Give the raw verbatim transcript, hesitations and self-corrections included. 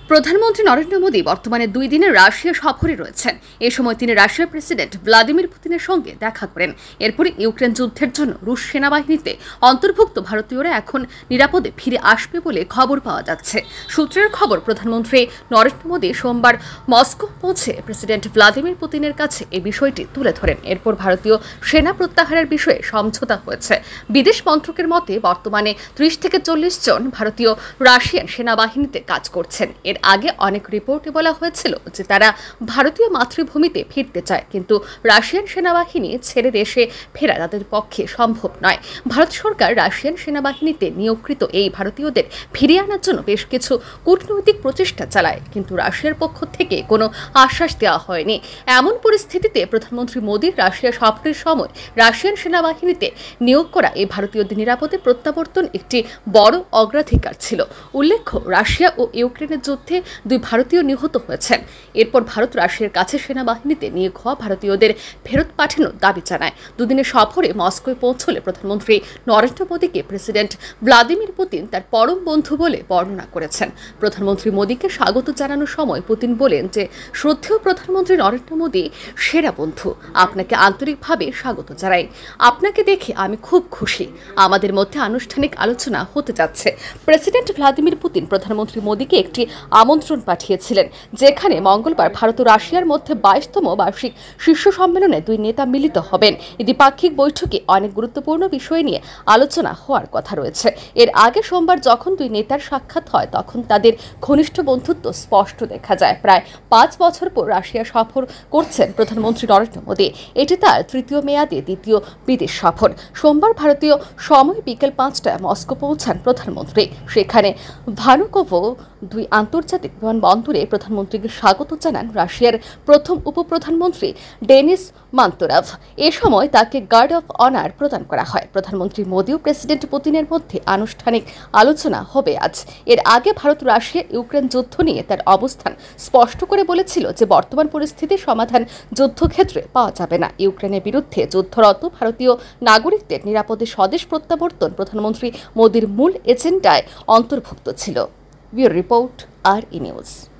প্রধানমন্ত্রী নরেন্দ্র মোদী বর্তমানে দুই দিনের রাশিয়া সফরে রয়েছেন। এ সময় তিনি রাশিয়ার প্রেসিডেন্ট ভ্লাদিমির পুতিনের সঙ্গে দেখা করেন। এরপরই ইউক্রেন যুদ্ধের জন্য রুশ সেনাবাহিনীতে অন্তর্ভুক্ত ভারতীয়রা এখন নিরাপদে ফিরে আসবে বলে খবর পাওয়া যাচ্ছে। সূত্রের খবর, প্রধানমন্ত্রী নরেন্দ্র মোদী সোমবার মস্কো পৌঁছে প্রেসিডেন্ট ভ্লাদিমির পুতিনের কাছে এই বিষয়টি তুলে ধরেন। এরপর ভারতীয় সেনা প্রত্যাহারের বিষয়ে সমঝোতা হয়েছে। বিদেশ মন্ত্রকের মতে বর্তমানে ত্রিশ থেকে চল্লিশ জন ভারতীয় রাশিয়ান সেনাবাহিনীতে কাজ করছেন। এর আগে অনেক রিপোর্টে বলা হয়েছিল যে তারা ভারতীয় মাতৃভূমিতে ফিরতে চায়, কিন্তু রাশিয়ান সেনাবাহিনী ছেড়ে দেশে ফেরা তাদের পক্ষে সম্ভব নয়। ভারত সরকার রাশিয়ান সেনাবাহিনীতে নিয়োগকৃত এই ভারতীয়দের ফিরিয়ে আনার জন্য বেশ কিছু কূটনৈতিক প্রচেষ্টা চালায়, কিন্তু রাশিয়ার পক্ষ থেকে কোনো আশ্বাস দেওয়া হয়নি। এমন পরিস্থিতিতে প্রধানমন্ত্রী মোদীর রাশিয়া সফরের সময় রাশিয়ান সেনাবাহিনীতে নিয়োগ করা এই ভারতীয়দের নিরাপদে প্রত্যাবর্তন একটি বড় অগ্রাধিকার ছিল। উল্লেখ্য, রাশিয়া ও ইউক্রেনের যুদ্ধে দুই ভারতীয় নিহত হয়েছেন। এরপর ভারত রাশিয়ার কাছে সেনাবাহিনীতে নিয়োগ হওয়া ভারতীয়দের ফেরত পাঠানোর দাবি জানায়। দুদিনের সফরে মস্কোয় পৌঁছলে প্রধানমন্ত্রী নরেন্দ্র মোদীকে প্রেসিডেন্ট ভ্লাদিমির পুতিন তার পরম বন্ধু বলে বর্ণনা করেছেন। প্রধানমন্ত্রী মোদীকে স্বাগত জানানোর সময় পুতিন বলেন যে, শ্রদ্ধেয় প্রধানমন্ত্রী নরেন্দ্র মোদী সেরা বন্ধু, আপনাকে আন্তরিকভাবে স্বাগত জানাই। আপনাকে দেখে আমি খুব খুশি। আমাদের মধ্যে আনুষ্ঠানিক আলোচনা হতে যাচ্ছে। প্রেসিডেন্ট ভ্লাদিমির পুতিন প্রধানমন্ত্রী মোদীকে একটি আমন্ত্রণ পাঠিয়েছিলেন, যেখানে মঙ্গলবার ভারত ও রাশিয়ার মধ্যে বাইশতম বার্ষিক শীর্ষ সম্মেলনে দুই নেতা মিলিত হবেন। এই দ্বিপাক্ষিক বৈঠকে অনেক গুরুত্বপূর্ণ বিষয় নিয়ে আলোচনা হওয়ার কথা রয়েছে। এর আগে সোমবার যখন দুই নেতার সাক্ষাৎ হয়, তখন তাদের ঘনিষ্ঠ বন্ধুত্ব স্পষ্ট দেখা যায়। প্রায় পাঁচ বছর পর রাশিয়া সফর করছেন প্রধানমন্ত্রী নরেন্দ্র মোদী। এটি তার তৃতীয় মেয়াদে দ্বিতীয় বিদেশ সফর। সোমবার ভারতীয় সময় বিকেল পাঁচটায় মস্কো পৌঁছান প্রধানমন্ত্রী। সেখানে ভানুকোভো দুই আন্তর্জাতিক বিমানবন্দরে প্রধানমন্ত্রীকে স্বাগত জানান রাশিয়ার প্রথম উপপ্রধানমন্ত্রী ডেনিস মান্তোরভ। এ সময় তাকে গার্ড অফ অনার প্রদান করা হয়। প্রধানমন্ত্রী মোদী ও প্রেসিডেন্ট পুতিনের মধ্যে আনুষ্ঠানিক আলোচনা হবে আজ। এর আগে ভারত রাশিয়া ইউক্রেন যুদ্ধ নিয়ে তার অবস্থান স্পষ্ট করে বলেছিল যে বর্তমান পরিস্থিতির সমাধান যুদ্ধক্ষেত্রে পাওয়া যাবে না। ইউক্রেনের বিরুদ্ধে যুদ্ধরত ভারতীয় নাগরিকদের নিরাপদে স্বদেশ প্রত্যাবর্তন প্রধানমন্ত্রী মোদীর মূল এজেন্ডায় অন্তর্ভুক্ত ছিল। ব্যুরো রিপোর্ট, আর ই নিউজ।